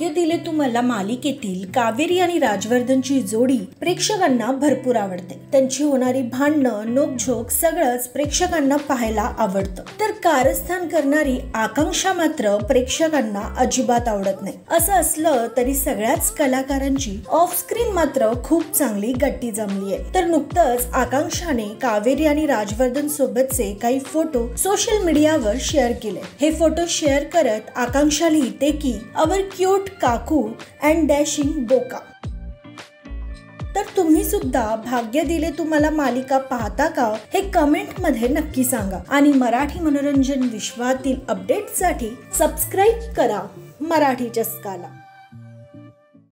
भाग्य दिले तुम्हाला मालिकेतील कावेरी आणि राजवर्धनची जोडी प्रेक्षकांना भरपूर आवडते। त्यांची होणारी भांडणं, नोकझोक सगळंच प्रेक्षकांना पाहायला आवडतं। तर कारस्थान करणारी आकांक्षा मात्र प्रेक्षकांना अजिबात आवडत नाही। असं असलं तरी सगळ्याच कलाकारांची ऑफ स्क्रीन मात्र खूप चांगली गट्टी जमली आहे। तर नुकतंच आकांक्षाने कावेरी आणि राजवर्धन सोबतचे काही फोटो सोशल मीडियावर शेअर केले। हे फोटो शेअर करत आकांक्षा लिहिते की अवर क्यूट काकू अँड डॅशिंग बोका। तर तुम्ही सुद्धा भाग्य दिले तुम्हाला मालिका पाहता का हे कमेंट मध्ये नक्की सांगा आणि मराठी मनोरंजन विश्वातील अपडेट्ससाठी सबस्क्राइब करा मराठी चस्काला।